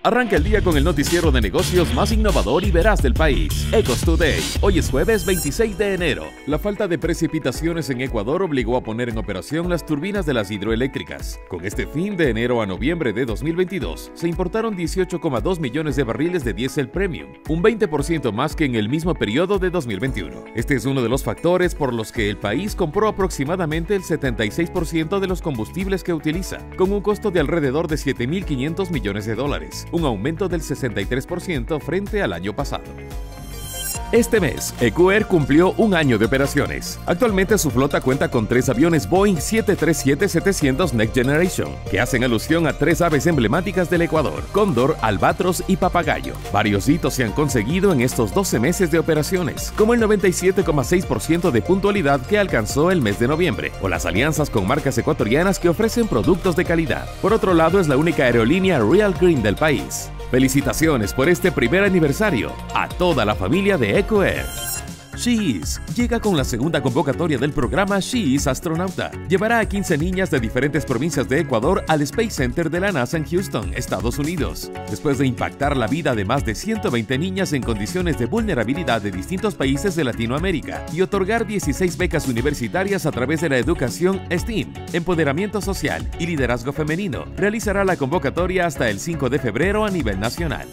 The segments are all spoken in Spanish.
Arranca el día con el noticiero de negocios más innovador y veraz del país, Ecos Today. Hoy es jueves 26 de enero. La falta de precipitaciones en Ecuador obligó a poner en operación las turbinas de las hidroeléctricas. Con este fin, de enero a noviembre de 2022, se importaron 18,2 millones de barriles de diésel premium, un 20% más que en el mismo periodo de 2021. Este es uno de los factores por los que el país compró aproximadamente el 76% de los combustibles que utiliza, con un costo de alrededor de 7.500 millones de dólares. Un aumento del 63% frente al año pasado. Este mes, EcoAir cumplió un año de operaciones. Actualmente su flota cuenta con 3 aviones Boeing 737-700 Next Generation, que hacen alusión a 3 aves emblemáticas del Ecuador, cóndor, albatros y papagayo. Varios hitos se han conseguido en estos 12 meses de operaciones, como el 97,6% de puntualidad que alcanzó el mes de noviembre, o las alianzas con marcas ecuatorianas que ofrecen productos de calidad. Por otro lado, es la única aerolínea Real Green del país. Felicitaciones por este primer aniversario a toda la familia de EcoAir. She's llega con la segunda convocatoria del programa She's Astronauta. Llevará a 15 niñas de diferentes provincias de Ecuador al Space Center de la NASA en Houston, Estados Unidos. Después de impactar la vida de más de 120 niñas en condiciones de vulnerabilidad de distintos países de Latinoamérica y otorgar 16 becas universitarias a través de la educación STEAM, empoderamiento social y liderazgo femenino, realizará la convocatoria hasta el 5 de febrero a nivel nacional.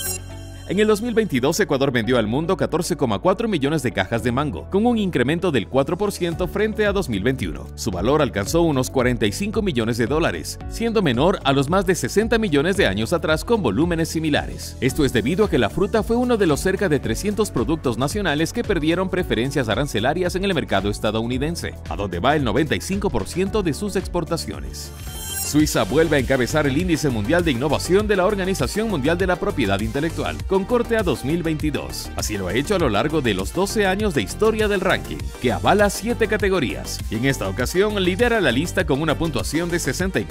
En el 2022, Ecuador vendió al mundo 14,4 millones de cajas de mango, con un incremento del 4% frente a 2021. Su valor alcanzó unos 45 millones de dólares, siendo menor a los más de 60 millones de años atrás con volúmenes similares. Esto es debido a que la fruta fue uno de los cerca de 300 productos nacionales que perdieron preferencias arancelarias en el mercado estadounidense, a donde va el 95% de sus exportaciones. Suiza vuelve a encabezar el índice mundial de innovación de la Organización Mundial de la Propiedad Intelectual, con corte a 2022. Así lo ha hecho a lo largo de los 12 años de historia del ranking, que avala 7 categorías, y en esta ocasión lidera la lista con una puntuación de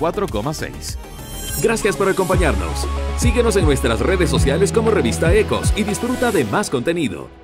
64,6. Gracias por acompañarnos. Síguenos en nuestras redes sociales como Revista Ecos y disfruta de más contenido.